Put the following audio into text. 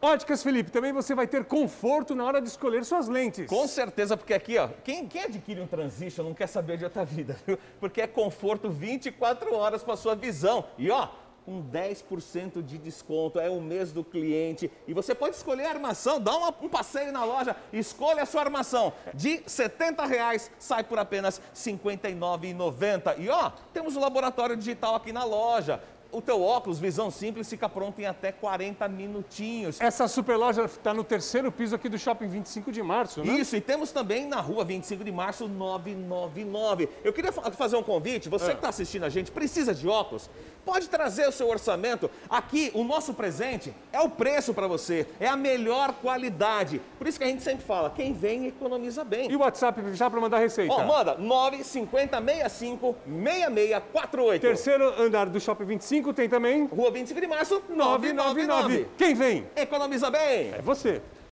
Óticas Felipe, também você vai ter conforto na hora de escolher suas lentes. Com certeza, porque aqui, ó, quem adquire um Transition não quer saber de outra vida, viu? Porque é conforto 24 horas para sua visão. E ó, com 10% de desconto, é o mês do cliente. E você pode escolher a armação, dá um passeio na loja, escolha a sua armação. De R$ 70 sai por apenas R$ 59,90. E ó, temos o laboratório digital aqui na loja. O teu óculos, visão simples, fica pronto em até 40 minutinhos. Essa super loja está no 3º piso aqui do Shopping 25 de Março, né? Isso, e temos também na rua 25 de Março 999. Eu queria fazer um convite, você que está assistindo a gente, precisa de óculos? Pode trazer o seu orçamento. Aqui, o nosso presente é o preço para você, é a melhor qualidade. Por isso que a gente sempre fala, quem vem economiza bem. E o WhatsApp já para mandar receita? Ó, manda 95065 6648. 3º andar do Shopping 25 tem também... Rua 25 de Março 999. Quem vem? Economiza bem. É você.